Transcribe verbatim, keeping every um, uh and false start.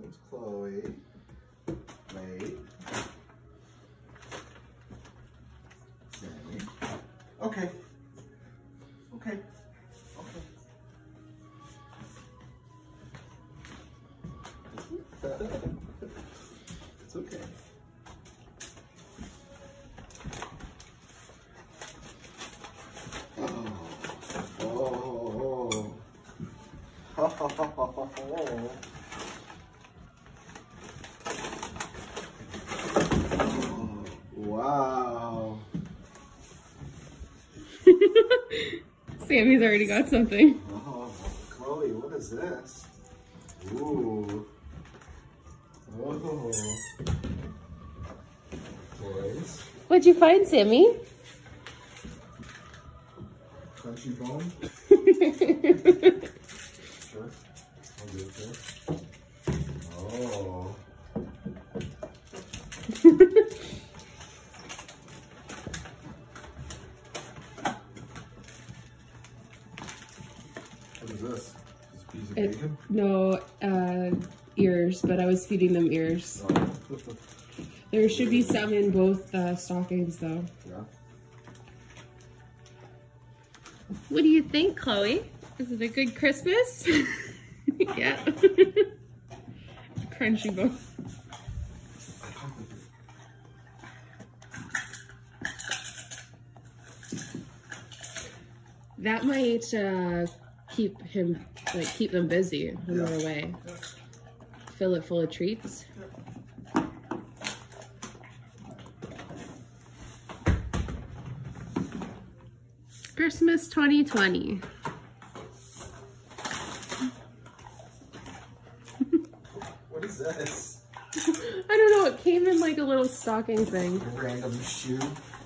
It's Chloe. Wait. Sammy. Okay. Okay. Okay. It's okay. Oh. Oh. Oh. Wow. Sammy's already got something. Oh, Chloe, what is this? Ooh. Oh. Toys. What'd you find, Sammy? Crunchy bone? Sure. I'll do it there. Oh. What is this? This piece of It, bacon? no, uh, ears, but I was feeding them ears. Oh. There should be some in both uh, stockings, though. Yeah. What do you think, Chloe? Is it a good Christmas? Yeah. Crunchy bone. That might uh, keep him, like, keep them busy when Yeah. they're away. Fill it full of treats. Christmas twenty twenty. What is this? I don't know, it came in like a little stocking thing. A random shoe.